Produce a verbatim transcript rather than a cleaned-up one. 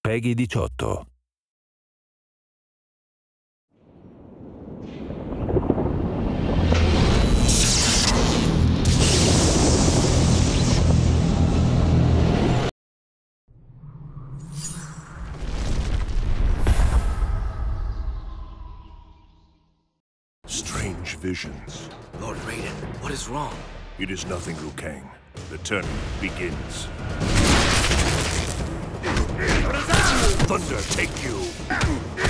PEGI diciotto. Strange visions. Lord Raiden, what is wrong? It is nothing, Liu Kang. The tournament begins. What is that? Thunder take you!